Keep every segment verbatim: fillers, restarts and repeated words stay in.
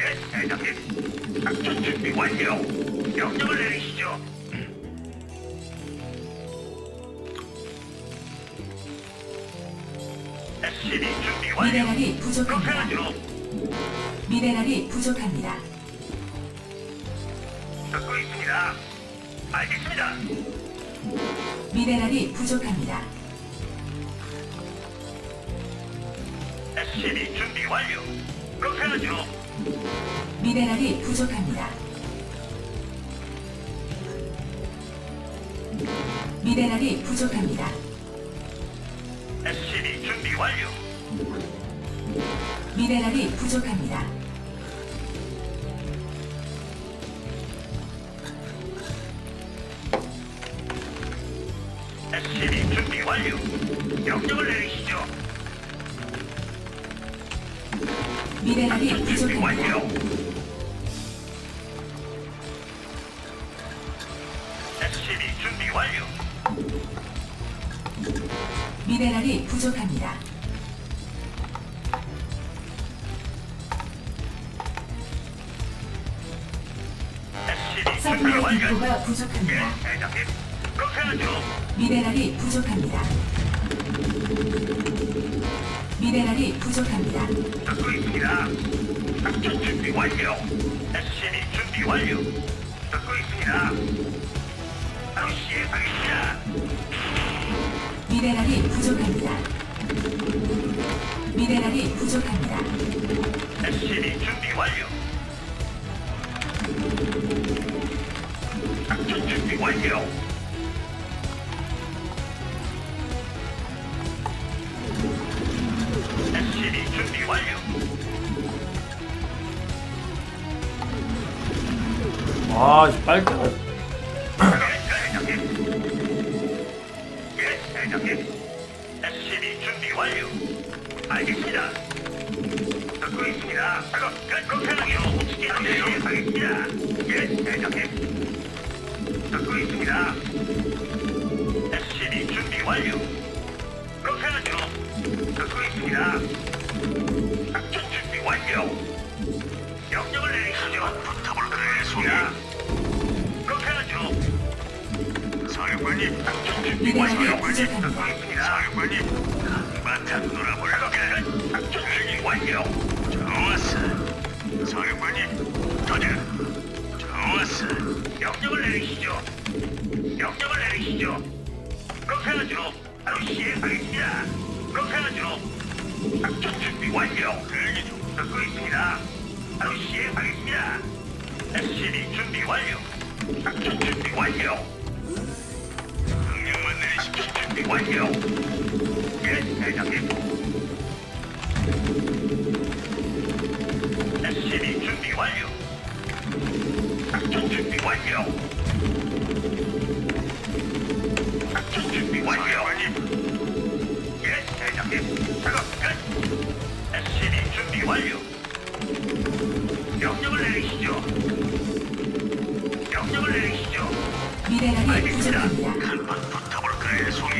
예, 대장님. 작전 준비 완료. 명령을 내리시죠. 에스시비 준비 완료. 미네랄이 그렇게 부족합니다. 하죠. 미네랄이 부족합니다. 듣고 있습니다. 알겠습니다. 미네랄이 부족합니다. 에스시비 준비 완료. 그렇게 하죠. 미네랄이 부족합니다. 미네랄이 부족합니다. 에스시비 준비 완료. 미네랄이 부족합니다. 에스시비 준비 완료. 명령을 내리시죠. 미네랄이 준비 부족합니다. 완료. 에스시비 준비 완료. 미네랄이 부족합니다. 에스시비 준비 서플라이 완료. 디포가 예, 부족합니다. 대장님. 그렇게 하죠. 미네랄이 부족합니다. 미네랄이 부족합니다. 듣고 있습니다. 작전 준비 완료. 에스시비 준비 완료. 듣고 있습니다. 바로 시행하겠습니다. 미네랄이 부족합니다. 미네랄이 부족합니다. 에스시비 준비 완료. 작전 준비 완료. 에스시비 준비 완료. 아, 빨리. 대장님. 예, 대장님. 에스시비 준비 완료. 알겠습니다. 듣고 있습니다. 작업 끝. 그렇게 하기로 시행하겠습니다. 예, 대장님. 듣고 있습니다. 에스시비 준비 완료. 그렇게 하죠. 듣고 있습니다. 작전 준비 완료. 명령을 내리시죠. 붙어볼까요, 송이? 그렇게 하죠. 사령관님, 작전 준비 완료. 미네랄이 듣고 부족합니다. 있습니다. 사령관님, 한바탕 놀아볼까? 작전 준비 완료. 좋았어. 사령관님, 도전. 좋았어. 명령을 내리시죠. 명령을 내리시죠. 그렇게 하죠. 바로 시행하겠습니다. 그렇게 하죠. 작전 준비 완료. 대기 중. 듣고 있습니다. 바로 시행하겠습니다. 에스시비 준비 완료. 작전 준비 완료. 명령만 내리십시오. 준비 완료. 예, 대장님. 에스시비 준비 완료. 작전 준비 완료. 작전 준비 완료. 예, 대장님. 작업 끝. 에스시비 준비 완료. 명령을 내리시죠. 명령을 내리시죠. 미네랄이 알겠습니다. 부족합니다. 한번 붙어볼까요, 송이?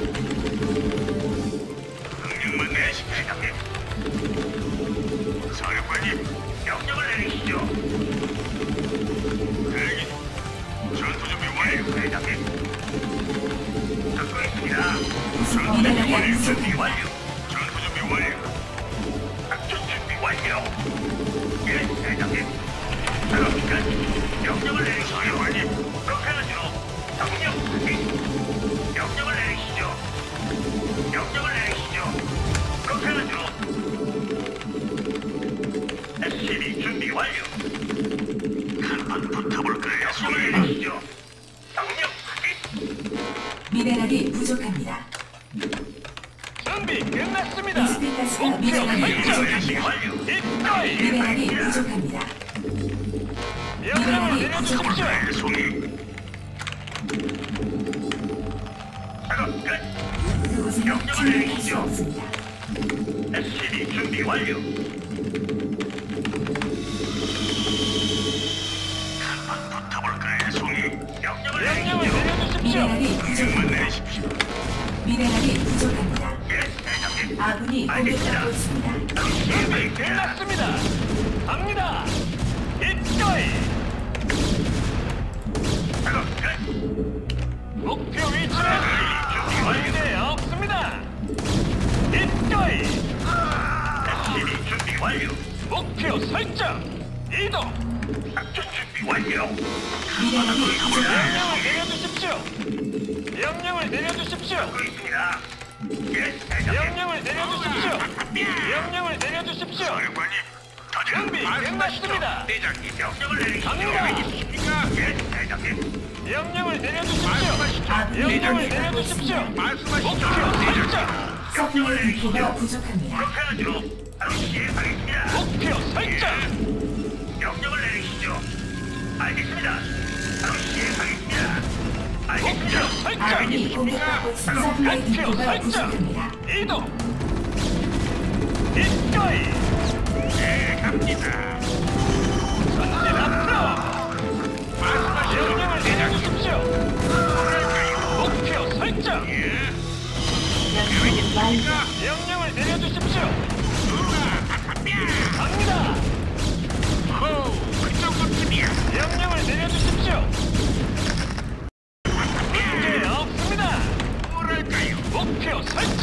명령만 내리십시오, 대장님. 사령관님, 명령을 내리시죠. 대기. 전투 준비 완료, 대장님. 듣고 있습니다. 전투 준비 미네랄이 완료, 준비 부족합니다. 완료. 전투 준비 완료. 작전 준비 완료. 예, 대장님. 작업 끝. 명령을 내리시죠. 사령관님, 그렇게 하죠. 명령 확인. 명령을 내리시죠. 명령을 내리시죠. 그렇게 하죠. 에스시비 준비 완료. 한번 붙어볼까요? 명령을 내리시죠. 명령 확인. 미네랄이 부족합니다. 준비 끝났습니다. 스피커스가 미네랄이 준비 부족합니다. 완료. 입가이 미네랄이 부족합니다. 명령을 미네랄이 내려주십시오. 붙어볼까요, 송이? 작업 끝. 그곳에 명령을 진입할 수 내리시죠. 없습니다. 에스시비 준비 완료. 한번 붙어볼까요, 송이? 명령을 명령을 내리시죠. 내려주십시오. 미네랄이 명령만 부족합니다. 내리십시오. 미네랄이 부족합니다. 예, 대장님. 아군이 알겠습니다. 공격받고 있습니다. 준비 끝났습니다. 갑니다. 이동. 작전 준비 완료. 미네랄이 부족합니다. 명령을 내려주십시오. 명령을 내려주십시오. 듣고 있습니다. 예, 대장님. 명령을 내려주십시오. 명령을 내려주십시오. 사령관님, 준비 끝났습니다. 대장님, 명령을 내리시죠. 갑니다. 있습니까? 예, 대장님. 명령을 내려주십시오. 아군이 명령을 공격받고 내려주십시오. 있습니다. 말씀하시죠. 목표 설정. 서플라이 디포가 부족합니다. 그렇게 하죠. 바로 시행하겠습니다. 목표 설정. 명령을 내리시죠. 알겠습니다. 바로 시행하겠습니다. 알겠습니다. 목표 설정. 아군이 공격받고 있습니다. 서플라이 목표 디포가 설정. 부족합니다. 이동. 이거이. 네, 갑니다. 전진 앞으로. 명령을 내려주십시오. 목표 설정. 연구 완료. 명령을 내려주십시오. 갑니다. 호, 그 정도쯤이야. 명령을 내려주십시오. 문제 없습니다. 뭐랄까요? 목표 설정.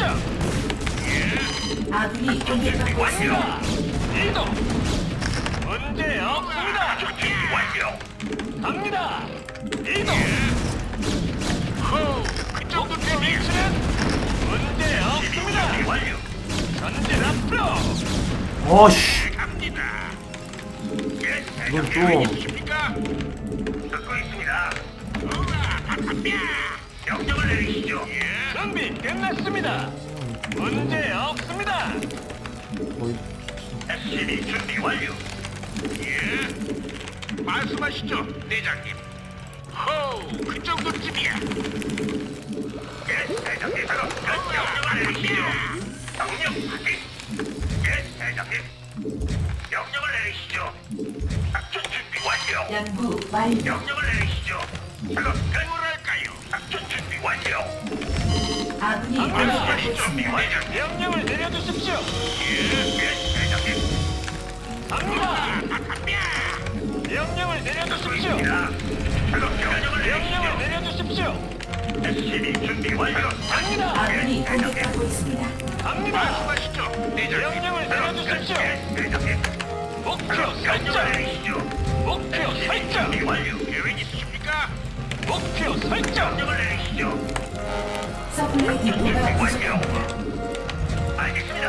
아군이 공격받고 갑니다. 있습니다. 이동. 문제 없습니다. 준비 완료. 갑니다. 이동. 호, 그 목표 정도쯤이야. 위치는 문제 없습니다. 준비 완료. 전진 앞으로. 어씨. 갑니다. 예, 이건 대장님. 또 있습니까? 듣고 있습니다. 우와, 바쁘냐. 명령을 내리시죠. 예. 준비 끝났습니다. 문제 없습니다. 거의 에스씨비 준비 완료. 예. 말씀하시죠, 대장님. 호, 그 정도쯤이야. 예, 대장님. 바로 그 명령을 내리시죠. 명령 확인. 예, 대장님. 명령을 내리시죠. 작전 준비 완료. 연구 완료. 명령을 내리시죠. 바로 그 뭐랄까요? 작전 준비 완료. 아군이 공격받고 말씀하시죠, 있습니다. 대장님. 명령을 내려주십시오. 예, 예, 대장님. 갑니다. 바쁘냐. 명령을 내려주십시오. 명령을 명령을 내리시죠. 내려주십시오. 에스씨비 준비 완료. 갑니다. 아군이 공격받고 있습니다. 갑니다. 말씀하시죠, 대장님. 명령을 내려주십시오. 예, 대장님. 목표 명령을 설정. 내리시죠. 목표 설정. 준비 완료. 계획 있으십니까? 목표 설정. 명령을 내리시죠. 서플라이 디포가 부족합니다. 알겠습니다.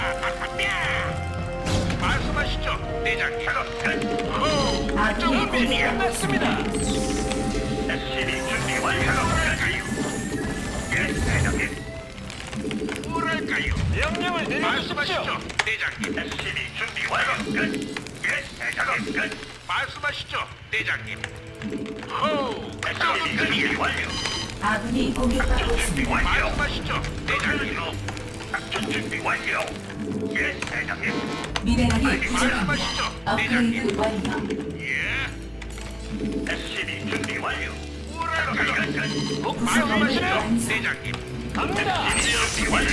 말씀하시죠, 대장님. 호, 아군이 준비 공격받고 끝났습니다. 에스씨비 준비 완료. 예, 대장님. 뭐랄까요? 명령을 내려주십시오. 말씀하시죠, 대장님. 에스씨비 준비 완료. 끝. 예, 대장님. 끝. 말씀하시죠, 대장님. 호, 에스씨비 준비 완료. 아군이 공격받고 준비 있습니다. 완료. 말씀하시죠, 대장님. 작전 준비 완료. 예, 대장님. 미네랄이 부족합니다. 말씀하시죠, 업그레이드 대장님. 완료. 예. 에스씨비 준비 완료. 뭐랄까요? 목표 말씀하시죠, 위치는 대장님. 갑니다. 준비 완료.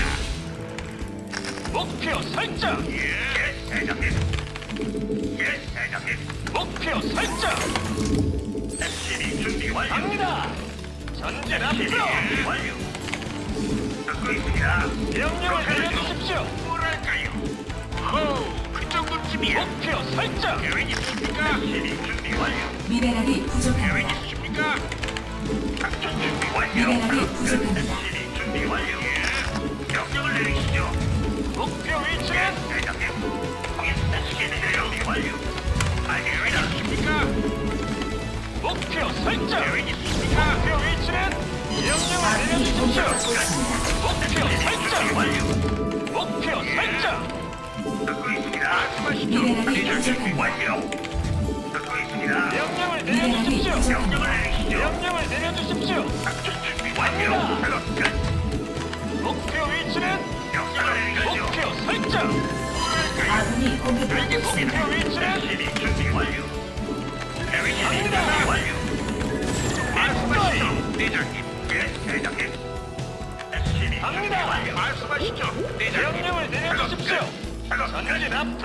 목표 설정. 예, 대장님. 예, 대장님. 목표 설정. 에스씨비 준비 완료. 갑니다. 전진 에스씨비 앞으로. 준비 완료. 듣고 있습니다. 명령을 내려주십시오. 뭐랄까요? 호, 그 정도쯤이야. 목표 설정. 계획 있으십니까? 에스씨비 준비 완료. 미네랄이 계획 부족합니다. 있으십니까? 작전 준비 완료. 미네랄이 부족합니다. 에스씨비 준비 완료. 예. 명령을 내리시죠. 목표 예, 위치는 대장님. 거기 에스씨비 준비 완료. 알겠습니다. 있습니까? 목표 설정. 계획 있으십니까? 목표 위치는 명령을 아군이 내려주십시오. 공격받고 있습니다. 목표 준비 설정. 완료. 목표 설정. 듣고 있습니다. 말씀하시죠. 미네랄이 대장 준비 부족합니다. 완료. 듣고 있습니다. 명령을 미네랄이 내려주십시오. 부족합니다. 명령을 내리시죠. 명령을 내려주십시오. 작전 준비 완료. 작업 끝. 목표 위치는 명령을 내리시죠. 목표 설정. 아군이 공격받고 알겠습니다. 있습니다. 위치는 에스씨비 준비 완료. 계획 준비 갑니다. 완료. 말씀하시죠, 대장님. 예, 대장님. 에스씨비 준비 갑니다. 완료. 말씀하시죠, 대장님. 명령을 내려주십시오. 작업 끝. 전진 앞으로.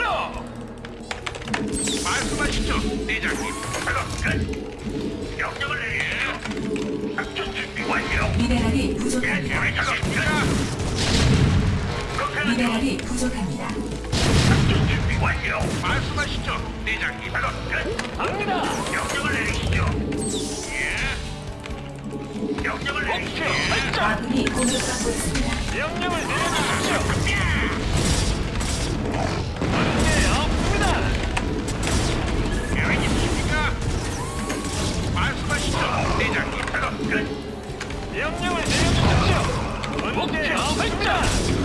말씀하시죠, 대장님. 작업 끝. 명령을 내리시죠. 작전 준비 완료. 미네랄이 예, 부족합니다. 계획 작업 끝. 그렇게 하죠. 미네랄이 부족합니다. 작전 준비 완료. 완료. 말씀하시죠, 대장님. 작업 끝. 갑니다. 명령을 내리시죠. 예. 명령을 목표 내리시죠. 설정. 아군이 공격받고 있습니다. 명령을 내려주십시오. 문제 없습니다. 계획 있으십니까? 말씀하시죠, 대장님. 작업 끝. 명령을 내려주십시오. 문제 없습니다.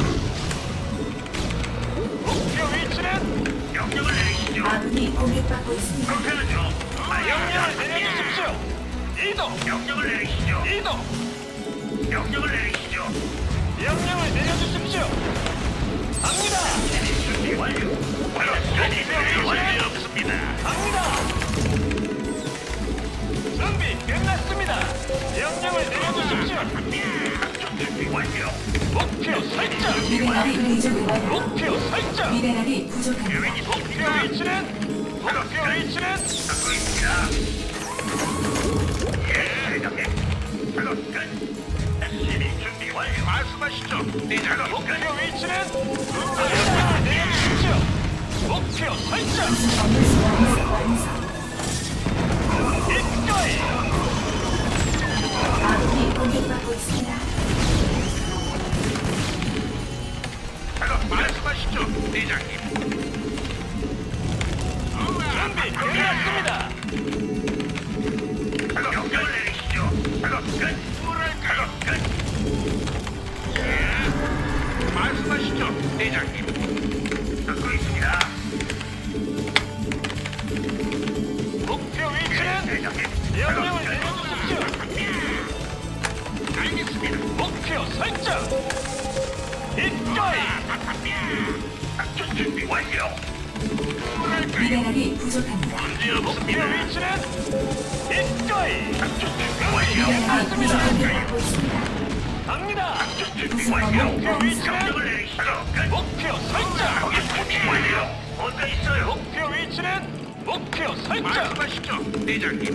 목표 위치는 명령을 내리시죠. 아군이 공격받고 있습니다. 그렇게 하죠. 명령을 내려주십시오. 이동. 명령을 내리시죠. 이동. 명령을 내리시죠. 명령을 내려주십시오. 갑니다. 준비 완료. 완료. 완료 없습니다. 갑니다. 준비 끝났습니다. 명령을 내려주십시오. 준비 완료. 목표 설정. 미네랄이 부족합니다. 목표 설정. 미네랄이 부족합니다. 계획 목표 있으십니까? 위치는 목표 위치는 듣고 있습니다. 예, 대장님. 작업 끝. 에스씨비 준비 완료. 말씀하시죠, 대장님. 목표 위치는 명령을 내려주십시오. 목표 설정. 무슨 업무 완성 완성. 이거이. 아군이 공격받고 있습니다. 작업 말씀하시죠, 대장님. 준비 끝났습니다. 작업 명령을 내리시죠. 작업 끝. 뭐랄까요? 끝. 예. 말씀하시죠, 대장님. 듣고 있습니다. 목표 위치는 대장님. 명령을 내려주십시오. 알겠습니다. 목표 설정. 이거이. 작전 준비 완료. 뭐랄까요? 미네랄이 부족합니다. 문제 목표 없습니다. 위치는 이거이. 작전 준비 완료. 미네랄이 부족합니다. 있습니다. 갑니다. 작전 준비 완료. 목표 위치는 명령을 내리시죠. 끝. 목표 설정. 거기 준비 완료. 뭔가 있어요. 목표 위치는 목표 설정. 말씀하시죠, 대장님.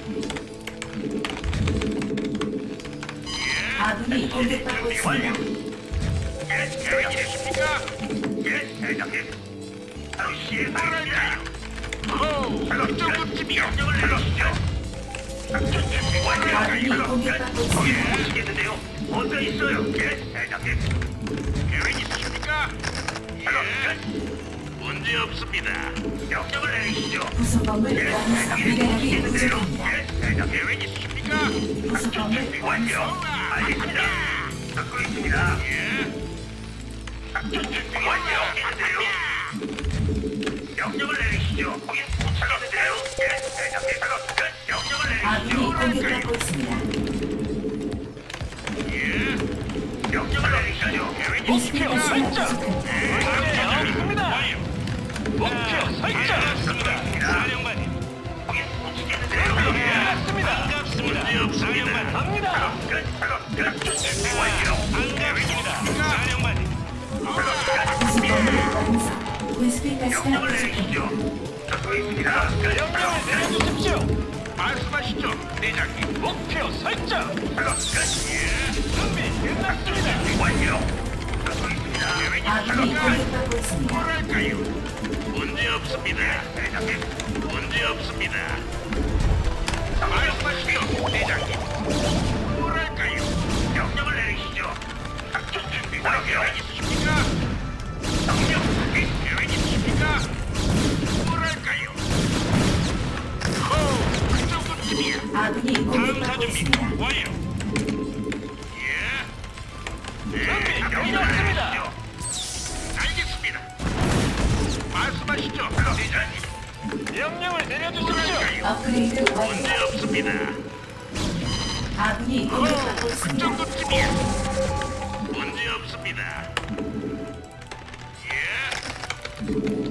아군이 공격받고 준비 완료. 있습니다. 예, 계획 있으십니까? 예, 대장님. 바로 시행하겠습니다. 호, 작업 정도쯤이요. 명령을 내리시죠. 작전 준비 완료. 아군이 공격받고 있습니다. 거기 보시겠는데요? 뭔가 있어요. 예, 대장님. 계획 있으십니까? 작업 끝. 문제 없습니다. 명령을 내리시죠. 부속범을 예, 완성. 대장님. 미네랄이 보시겠는데요? 부족합니다. 예, 대장님. 계획 있으십니까? 작전 준비 완료. 알겠습니다. 듣고 있습니다. 예. 작전 준비 완료. 명령을 내리시죠. 거기 도착하는데요. 예, 대장님. 작업 끝. 명령을 아군이 내리시죠. 공격받고 있습니다. 예. 명령을 내리시죠. 계획 목표 있으십니까? 설정. 문제 없습니다. 목표 설정. 사령관님. 거기 도착했는데요. 끝났습니다. 문제 없습니다. 갑니다. 끝. 작업 끝. 준비 완료. 반갑습니다. 사령관님. 부속범을 완성. 베스핀 가스가 명령을 부족합니다. 내리시죠. 듣고 있습니다. 명령을 내려주십시오. 말씀하시죠, 대장님. 목표 설정. 작업 끝. 예. 준비 끝났습니다. 준비 완료. 듣고 있습니다. 계획 아군이 있으십니까? 공격받고 있습니다. 뭐랄까요? 문제 없습니다. 대장님. 문제 없습니다. 말씀하시죠, 대장님. 뭐랄까요? 명령을 내리시죠. 작전 준비 완료. 계획 있으십니까? 명령 확인. 계획 있으십니까? 뭐랄까요? 호, 그 정도쯤이야. 아군이 다음 공격받고 사준비 있습니다. 완료. 예. 네, 준비 명령을 끝났습니다. 내리시죠. 알겠습니다. 말씀하시죠, 대장님. 명령을 내려주십시오. 업그레이드 문제 완료. 없습니다. 아군이 공격받고 그 있습니다. 정도쯤이야. 문제 없습니다. 예.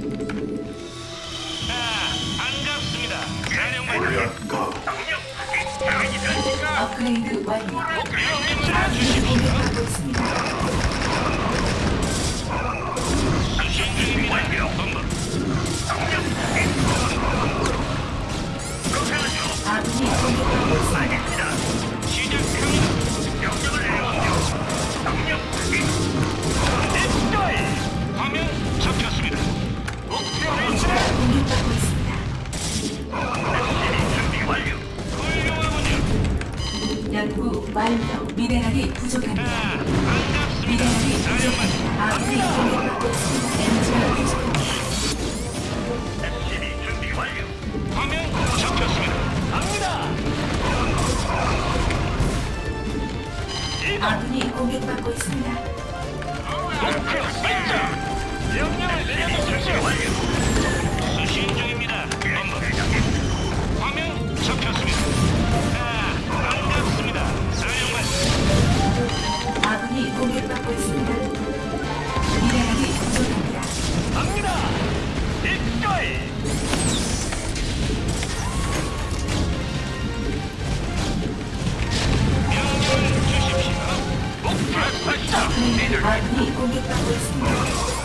아, 반갑습니다. 사령관님. 명령 확인. 계획이 되십니까? 업그레이드 완료. 목표 위치는 아군이 공격받고 있습니다. 작전 준비 완료. 명령 확인. 그렇게 하죠. 아군이 공격받고 있습니다. 알겠습니다. 시작합니다. 명령을 내리시죠. 명령 확인. 이거이. 화면 잡혔습니다. 목표 미네랄이 부족합니다. 아, 반갑습니다. 미네랄이 사령관. 부족합니다. 아군이 공격받고 있습니다. 에너지가 부족합니다. 에스씨비 준비 완료. 화면 잡혔습니다. 갑니다. 이동. 아군이 공격받고 있습니다. 목표 설정. 명령을 내려주십시오. 수신 중입니다. 본부. 화면 잡혔습니다. 아, 반갑습니다. 사령관. 아군이 공격받고 있습니다. 미네랄이 부족합니다. 갑니다. 입가이. 명령을 주십시오. 목표 설정. 아군이 공격받고 있습니다.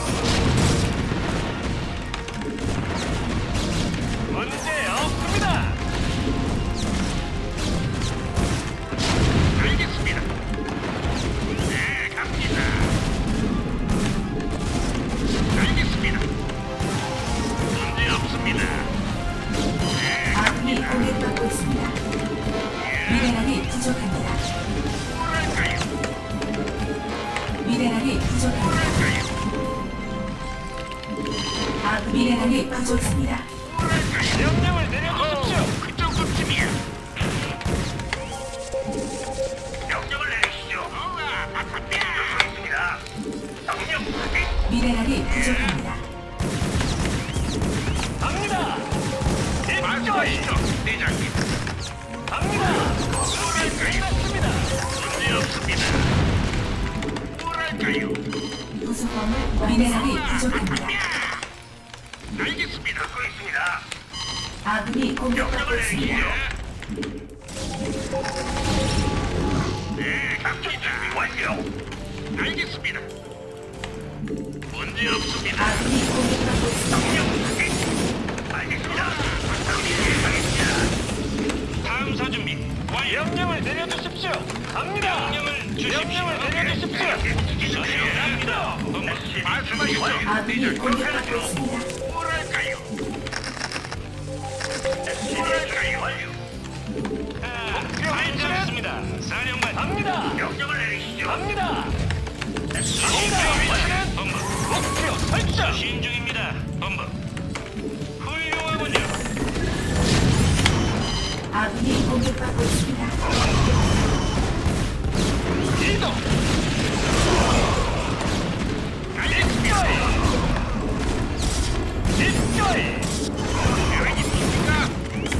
문제 없습니다. 알겠습니다. 네, 갑니다. 알겠습니다. 문제 없습니다. 네, 아군이 공격받고 있습니다. 미네랄이 부족합니다. 뭐랄까요? 미네랄이 부족합니다. 아군 미네랄이 부족합니다. 명령을 내려주십시오. 그 정도쯤이야. 명령을 내리시죠. 있습니다. 명령 확인. 미네랄이 부족합니다. 갑니다. 입가이. 말씀하시죠, 대장님. 갑니다. 끝났습니다. 문제 없습니다. 뭐랄까요? 부속범을 미네랄이 부족합니다. 알겠습니다. 듣고 있습니다. 아군이 공격받고 명령을 있습니다. 내리시죠. 네, 작전 준비 완료. 알겠습니다. 문제 없습니다. 아군이 공격받고 있습니다. 명령 확인. 알겠습니다. 예상했습니다. 탐사 준비 완료. 명령을 내려주십시오. 갑니다. 명령을 주십시오. 명령을 내려주십시오. 수신합니다. 말씀하시죠. 아군이 공격받고 있습니다. 뭐랄까요? 뭐랄까요? 완료. 알겠습니다. 사령관. 갑니다. 명령을 내리시죠. 갑니다. 위치는 본부. 목표 설정. 수신 중입니다. 본부. 훌륭하군요. 아군이 공격받고 있습니다. 이동. 입가이. 입가이. 계획 있습니까?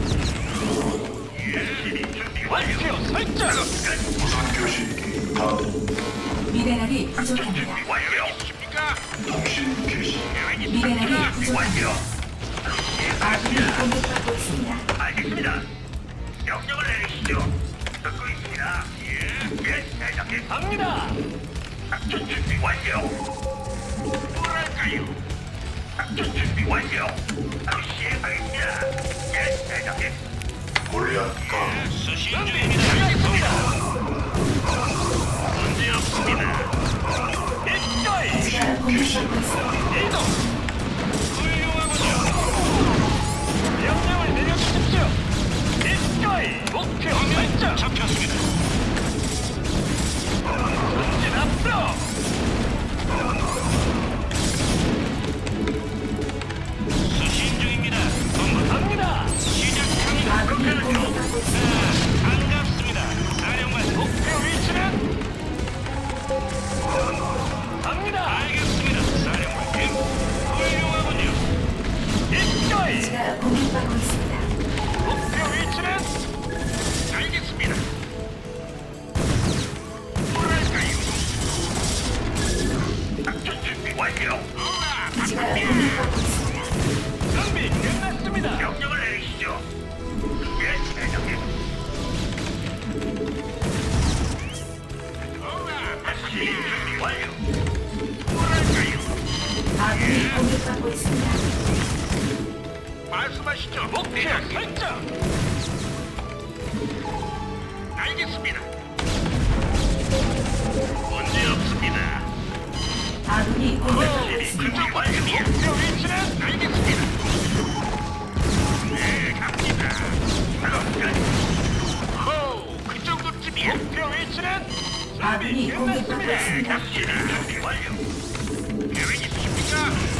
예, 준비 완료. 목표 설정. 무선 교신기 가동. 미네랄이 부족합니다. 준비 완료. 있습니까? 통신 개시. 계획 미네랄이 있습니까? 부족합니다. 완료. 아군이 공격받고 있습니다. 알겠습니다. 명령을 내리시죠. 듣고 있습니다. 예, 예, 대장님. 갑니다. 작전 준비 완료. 뭐랄까요? 작전 준비 완료. 바로 시행하겠습니다. 예, 대장님. 골리앗 가. 수신 중입니다. 문제 없습니다. 입가이. 기지가 공격받고 있습니다. 이동. 훌륭하군요. 명령을 내려주십시오. 입가이. 목표 설정. 잡혔습니다. 전진 앞으로. 수신 중입니다. 본부 갑니다. 시작합니다. 아군이 공격받고 있습니다. 아, 반갑습니다. 사령관 목표 위치는 갑니다. 알겠습니다. 사령관님. 훌륭하군요. 입가이. 기지가 공격받고 있습니다. 목표 위치는 알겠습니다. 뭐랄까요? 작전 준비 완료. 기지가 공격받고 있습니다. 준비 끝났습니다. 명령을 내리시죠. 예, 대장님. 다시 준비 완료. 뭐랄까요? 아군이 공격받고 있습니다. 말씀하시죠. 목표 대장님. 설정. 알겠습니다. 문제 없습니다. 아군이 공격받고 있습니다. 준비 완료. 목표 위치는 알겠습니다. 네, 갑니다. 작업 끝. 호, 그 정도쯤이야. 목표 위치는 아군이 공격받고 있습니다. 준비 완료. 계획 있으십니까?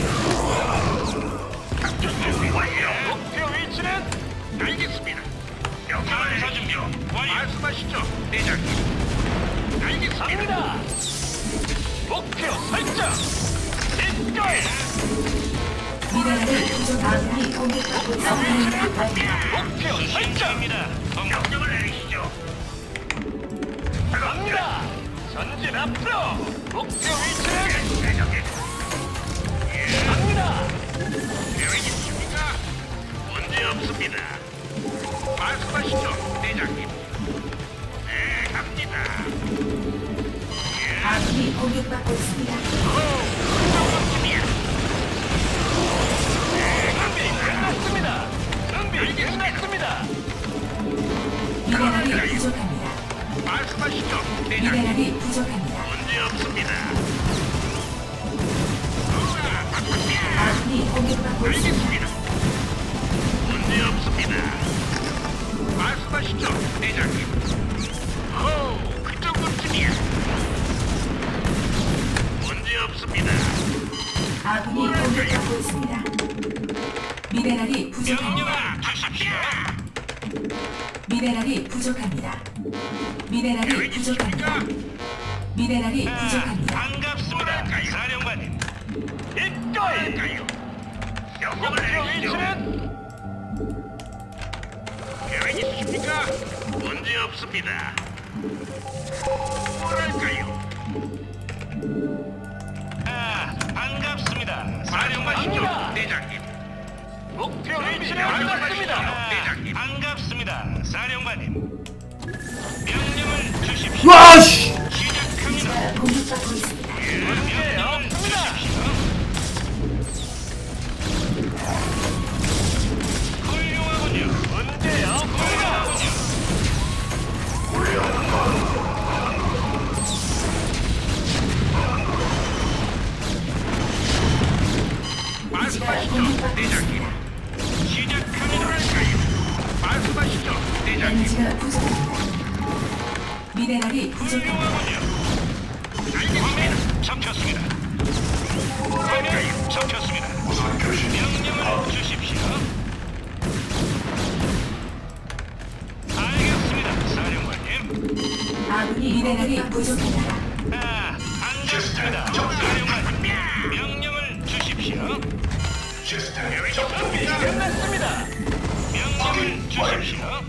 작전 준비 완료. 목표 위치는 알겠습니다. 명령을 탐사 준비 내리시죠. 완료. 말씀하시죠, 대장님. 알겠습니다. 갑니다. 목표 설정. 입가에 미네랄이 부족. 아군이 공격받고 있습니다. 목표 설정입니다. 명령을 내리시죠. 갑니다. 전진 앞으로. 목표 위치는 대장님. 갑니다. 계획 있으십니까? 문제 없습니다. 말씀하시죠, 대장님. 네, 갑니다. 아군이 공격받고 있습니다. 준비 끝났습니다. 준비 끝났습니다. 미네랄이 부족합니다. 말씀하시죠, 대장님. 미네랄이 부족합니다. 문제 없습니다. 아군이 공격받고 있습니다. 알겠습니다. 문제 없습니다. 말씀하시죠, 대장님. 호우, 그 정도쯤이야. 문제 없습니다. 아군이 공격받고 있습니다. 미네랄이 부족합니다. 명령을 주십시오. 미네랄이 부족합니다. 미네랄이 계획 부족합니다. 있으십니까? 미네랄이 아, 부족합니다. 반갑습니다. 사령관님. 입가에 할까요? 명령을 목표 내리시죠. 위치는 계획 있으십니까? 문제 없습니다. 뭐랄까요? 아, 반갑습니다. 말씀하시죠, 사령관입니다. 대장님. 목표 위치는 말씀하시죠, 끝났습니다. 아, 대장님. 반갑습니다. 사령관님. 명령을 주십시오. 와, 씨! 시작합니다. 공격받고 있습니다. 문제 없습니다. 훌륭하군요. 문제 없습니다. 말씀하시죠, 공격받고 대장님. 있습니다. 시작합니다. 뭐랄까요? 말씀하시죠, 대장님. 에너지가 부족합니다. 미네랄이 부족합니다. 훌륭하군요. 화면 잡혔습니다. 화면 잡혔습니다. 명령을 주십시오. 알겠습니다, 사령관님. 아군이 미네랄이 부족합니다. 아, 반갑습니다, 사령관님. 명령을 주십시오. 계획 준비 있으십니까? 끝났습니다. 명령을 주십시오.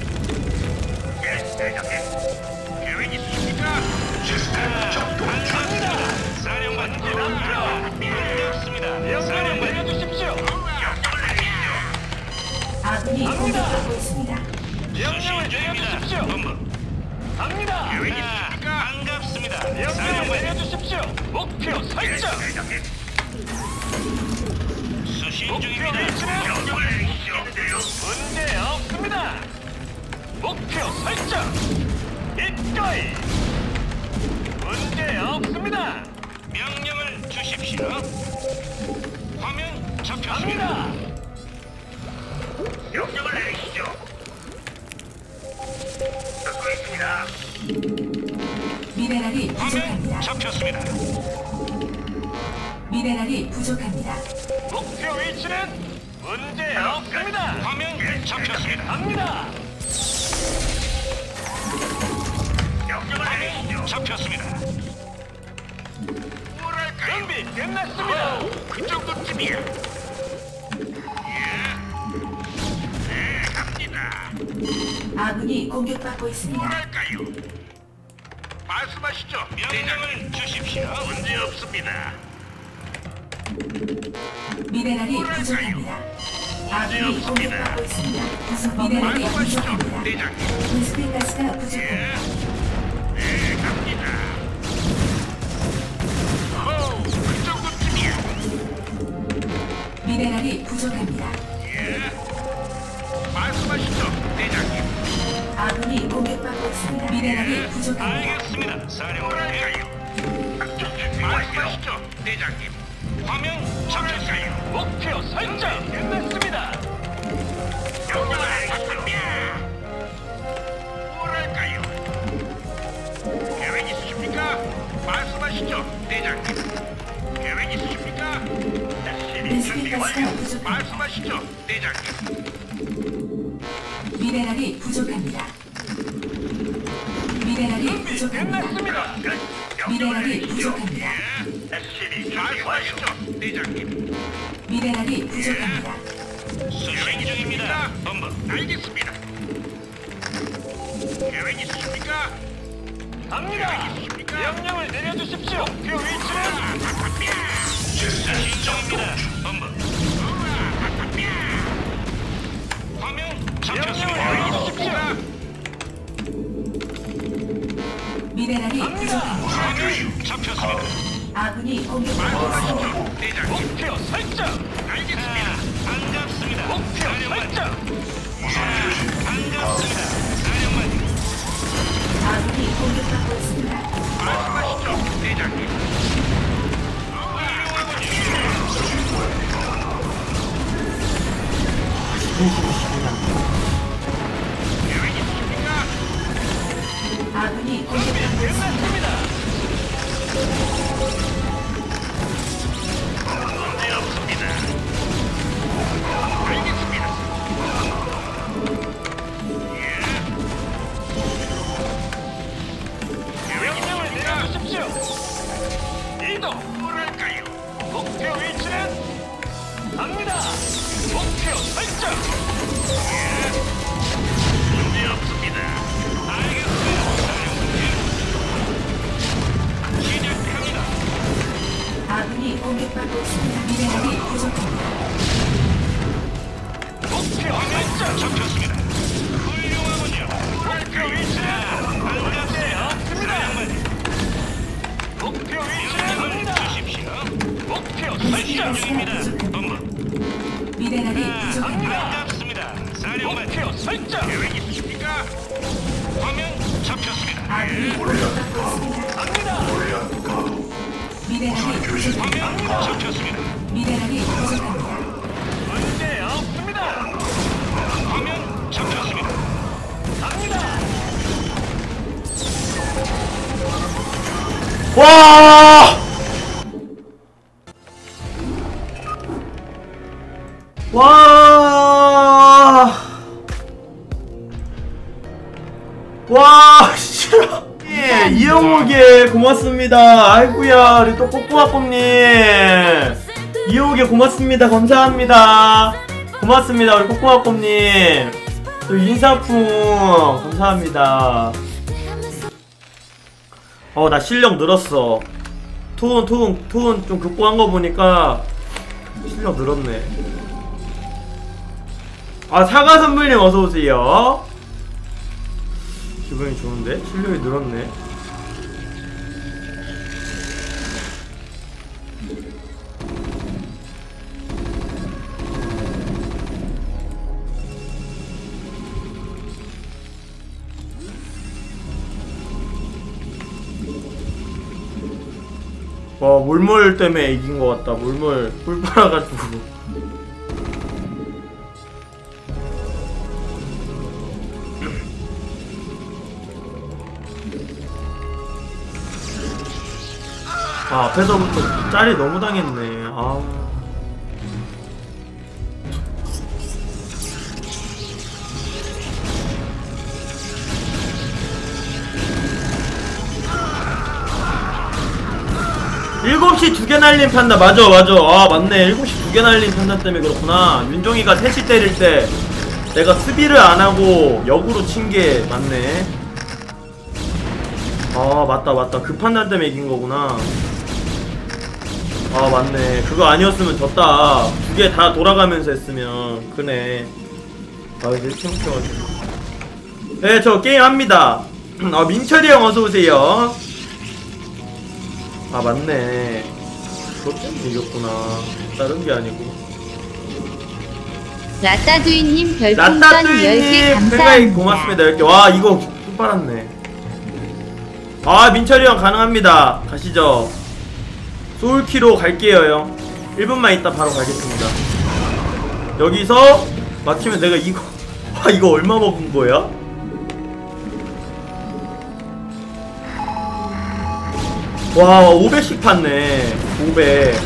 예, 대장님. 계획 있으십니까? 아, 반갑습니다, 사령관님. 반갑습니다, 사령관님. 내려주십시오. 명령을 내리시죠. 아군이 공격받고 있습니다. 명령을 내려주십시오. 본부. 갑니다. 계획 아, 있으십니까? 반갑습니다. 명령을 내려주십시오. 목표 예, 설정. 대장님. 수신 목표 중입니다. 위치는 명령을 내리시죠. 문제 없습니다. 목표 설정. 입가이. 문제 없습니다. 명령을 주십시오. 화면 잡혔습니다. 명령을 내리시죠. 듣고 있습니다. 미네랄이 화면 부족합니다. 잡혔습니다. 미네랄이 부족합니다. 목표 위치는 문제 없습니다. 화면 잡혔습니다. 갑니다. 명령을 내리시죠. 잡혔습니다. 뭐랄까요? 준비 끝났습니다. 그 정도쯤이야. 예. 네, 갑니다. 아군이 공격받고 있습니다. 뭐랄까요? 말씀하시죠. 대장님. 명령을 주십시오. 문제 없습니다. 미네랄이 부족합니다. 아군이 공격받고 있습니다. 구성 미네랄이 말씀하시죠. 부족합니다. 대장님. 인수인 가스가 예. 부족합니다. 네, 갑니다. 호우, 그 정도쯤이야. 미네랄이 부족합니다. 예. 말씀하시죠, 대장님. 아군이 공격받고 있습니다. 미네랄이 부족합니다. 알겠습니다. 사령관님. 뭐랄까요? 작전 준비 말씀하시죠, 대장님. 화면 잡혔습니다. 목표 설정 끝났습니다. 명령을 내리시죠. 뭐랄까요? 계획 있으십니까? 미네랄이 부족합니다. 미네랄이 부족합니다. 끝났습니다. 미네랄이 부족합니다. 에스씨비 준비 완료. 대장님. 미네랄이 부족합니다. 수행 중입니다. 본부. 알겠습니다. 계획 있으십니까? 갑니다. 명령을 내려주십시오. 목표 위치는 수행 중입니다. 본부. 화면 잡혔습니다. 내려주십시오. 미네랄이 부족합니다. 화면 잡혔습니다. 아군이 공격받고 있습니다. 대장님. 목표 설정. 알겠습니다. 반갑습니다. 목표 설정. 반갑습니다. 사령관. 아군이 공격받고 있습니다. 말씀하시죠, 대장님. 계획 있으십니까? 아군이 공격받고 있습니다. 끝났습니다. 문제 없습니다. 알겠습니다. 명령을 내려주십시오. 이동. 뭐랄까요? 목표 위치는 갑니다. 목표 설정. 문제 없습니다. 알겠습니다. 시작합니다. 아군이 공격받고 있습니다. 미네랄이 부족합니다. 목표 설정. 잡혔습니다. 훌륭하군요. 목표 위치는 반갑습니다. 없습니다. 목표 위치는 갑니다. 주십시오. 목표 설정 중입니다. 본부. 미네랄이 부족합니다. 반갑습니다. 사령관. 목표 설정. 계획 있으십니까? 화면 잡혔습니다. 아군이 공격받고 있습니다. 갑니다. 미네랄이 부족합니다. 화면 잡혔습니다. 미네랄이 부족합니다. 문제 없습니다. 화면 잡혔습니다. 갑니다. 와! 와! 와, 싫어. 예, 이영욱에 고맙습니다. 아이구야, 우리 또 꼬꼬아꼬님. 이영욱에 고맙습니다. 감사합니다. 고맙습니다, 우리 꼬꼬아꼬님. 또 인사품 감사합니다. 어, 나 실력 늘었어. 톤, 톤, 톤 좀 극복한 거 보니까 실력 늘었네. 아, 사과 선물님 어서오세요. 기분이 좋은데? 실력이 늘었네. 와, 몰몰 때문에 이긴 것 같다. 몰몰 꿀 빨아가지고. 아, 앞에서부터 짤이 너무 당했네. 아. 일곱 시 두 개 날린 판단. 맞아 맞아. 아 맞네. 일곱 시 두 개 날린 판단 때문에 그렇구나. 윤종이가 세 시 때릴 때 내가 수비를 안하고 역으로 친 게 맞네. 아 맞다 맞다. 그 판단 때문에 이긴 거구나. 아 맞네. 그거 아니었으면 졌다. 두 개 다 돌아가면서 했으면. 그네. 아 이제 이렇게 웃겨가지고. 네, 저 게임 합니다. 아 민철이 형 어서오세요. 아 맞네. 그것 때문에 이겼구나. 다른 게 아니고. 라따두이님 별풍선 열 개 라따뚜이님 감사합니다. 고맙습니다. 열 개. 와 이거 좀 빨았네. 아 민철이 형 가능합니다. 가시죠. 소울키로 갈게요 형. 일 분만 있다 바로 가겠습니다. 여기서 막히면 내가 이거 와 이거 얼마 먹은 거야? 와 오백씩 팠네. 오백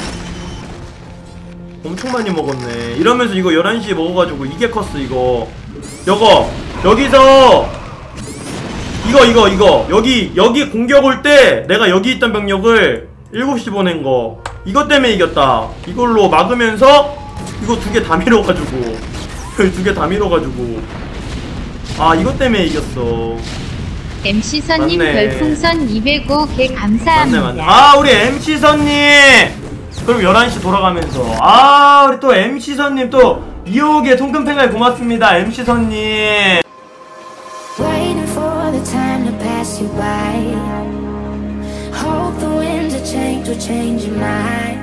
엄청 많이 먹었네. 이러면서 이거 열한 시에 먹어가지고 이게 컸어 이거. 여거 여기서 이거 이거 이거 여기 여기 공격 올 때 내가 여기 있던 병력을 일곱 시 보낸 거 이것 때문에 이겼다. 이걸로 막으면서 이거 두 개 다 밀어가지고 두 개 다 밀어가지고 아 이것 때문에 이겼어. 엠씨선님 맞네. 별풍선 이백오 개 감사합니다. 맞네 맞네. 아 우리 엠씨선님 그럼 열한 시 돌아가면서 아 우리 또 엠씨선님 또 이호개 통금팽알 고맙습니다. 엠씨선님 Waiting for the time to pass you by. Hope the winds of change will change your mind.